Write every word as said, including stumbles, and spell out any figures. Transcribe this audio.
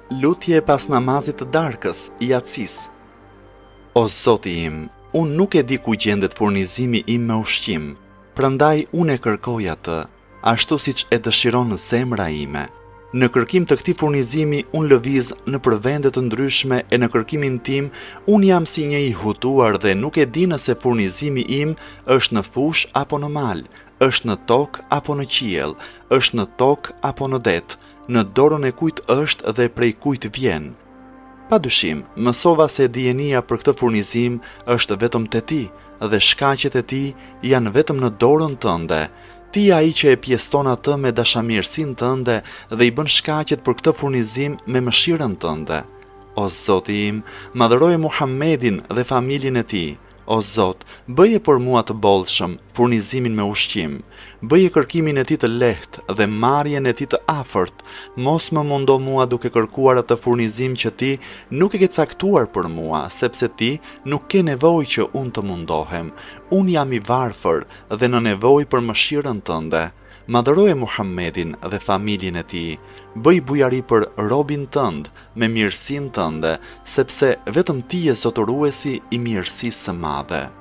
Lutje pas namazit të darkës, Yatsis. O Zoti im, unë nuk e di ku gjendet furnizimi im me ushqim, prandaj unë e kërkoj atë, ashtu siç e dëshiron zemra ime. Në kërkim të këtij furnizimi unë lëviz në për vende të ndryshme e në kërkimin tim unë jam si një i hutuar dhe nuk e di nëse furnizimi im është në fush apo në mal, është në tokë apo në qiell, është në tokë apo në det, në dorën e kujt është dhe prej kujt vjen. Padyshim, mësova se dijenia për këtë furnizim është vetëm te ti dhe shkaqet e tij janë vetëm në dorën tënde. Ti je ai që e pjeston atë me dashamirësinë tënde dhe i bën shkaqet për këtë furnizim me mëshirën tënde. O Zoti im, madhëroje Muhammedin dhe familjen e tij. O Zot, bëje për mua të bollshëm furnizimin me ushqim, bëje kërkimin e tij të lehtë dhe marrjen e tij të afërt, mos më mundo mua duke kërkuar atë furnizim që ti nuk e ke caktuar për mua, sepse ti nuk ke nevojë që unë të mundohem. Unë jam i varfër dhe në nevojë për mëshirën tënde. Madhëroje Muhammedin dhe familjen e tij, bëj bujari për robin tënd me mirësinë tënde, sepse vetëm ti je zotëruesi i mirësisë së madhe.